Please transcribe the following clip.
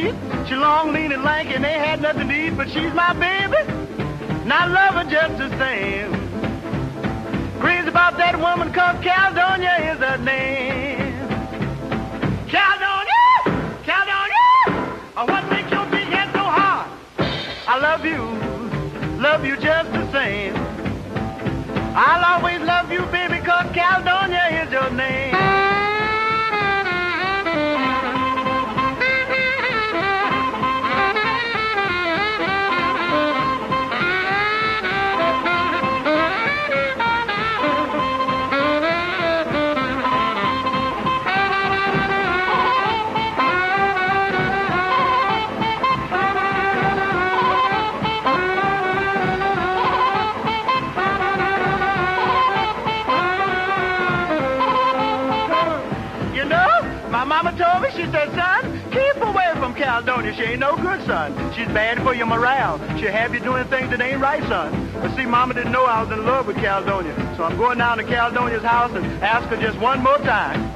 street. She long, lean, and lanky, and ain't had nothing to eat, but she's my baby, and I love her just the same. Crazy about that woman called Caldonia is her name. Caldonia, Caldonia, oh, what makes your big head so hard? I love you just the same. I'll always love you, baby, 'cause Caldonia is your name. My mama told me, she said, son, keep away from Caldonia. She ain't no good, son. She's bad for your morale. She'll have you doing things that ain't right, son. But see, mama didn't know I was in love with Caldonia. So I'm going down to Caldonia's house and ask her just one more time.